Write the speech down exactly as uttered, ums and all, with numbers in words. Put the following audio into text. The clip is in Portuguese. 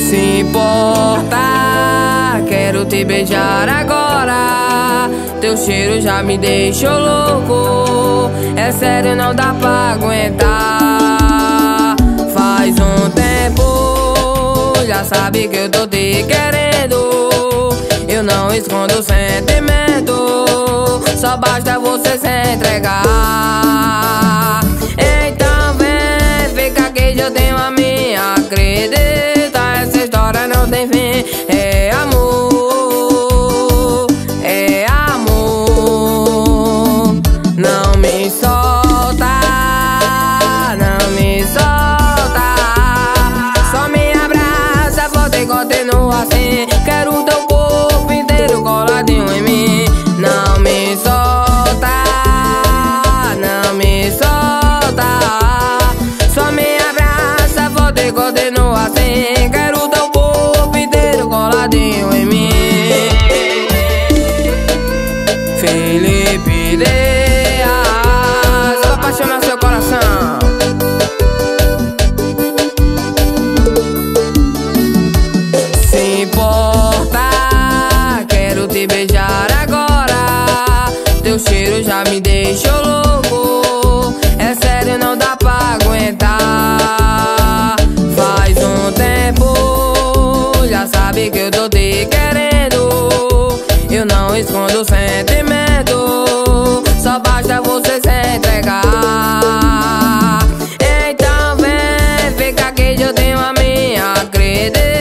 Se importa, quero te beijar agora. Teu cheiro já me deixou louco. É sério, não dá pra aguentar. Faz um tempo, já sabe que eu tô te querendo. Eu não escondo sentimento, só basta você se entregar. Então vem, fica aqui, eu tenho a minha. Acredita, essa história não tem fim. É amor, é amor. Não me solta, não me solta. Só me abraça, forte e continua assim. Quero teu corpo inteiro coladinho em mim. Não me solta, não me solta. Só me abraça, forte e continua assim. Quero teu corpo inteiro coladinho em mim. Felipe Dias, apaixona seu coração. Se importa, quero te beijar agora. Teu cheiro já me deixou louco. É sério, não dá pra aguentar. Faz um tempo, já sabe que eu tô te querendo. Eu não escondo sentimento, só basta você se entregar. Então vem, fica aqui, eu tenho a minha. Acredita,